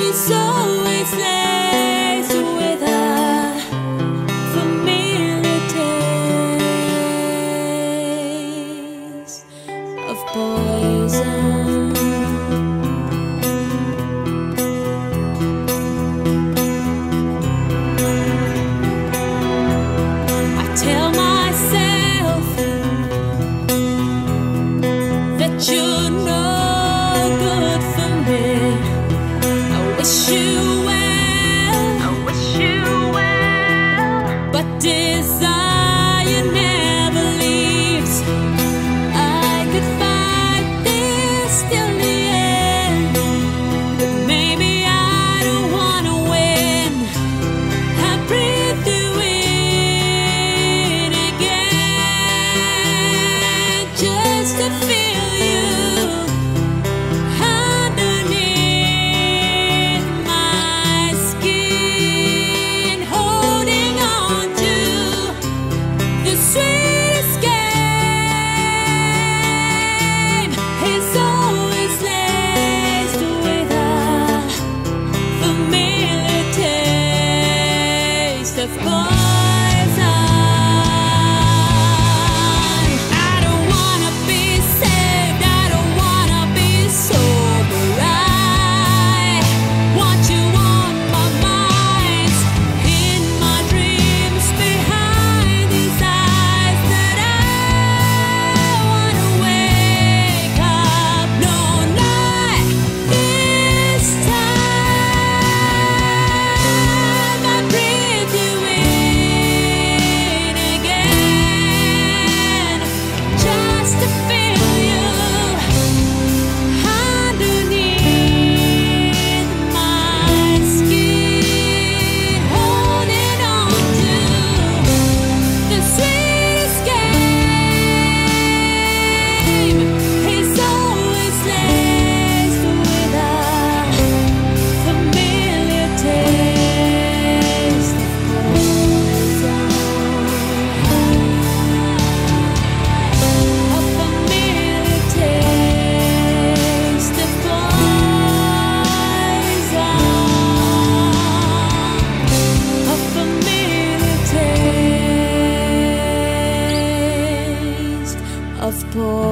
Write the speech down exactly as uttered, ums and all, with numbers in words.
His always laced with a familiar taste of poison. I tell myself that you're no good for me. I wish you well, I wish you well, but desire never leaves. I could fight this till the end, but maybe I don't wanna win. I breathe you in again, just to feel you underneath my skin, holding on to the sweetest game. It's always laced with a familiar taste of poison. I don't wanna be saved, I don't wanna be sober. I want you on my mind, in my dreams, behind these eyes that I wanna wake up. No, not this time. I breathe you in again, just to feel you underneath my skin, holding on to the sweetest game. It's always laced with a familiar taste of poison. A familiar taste of poison. A familiar taste of poison.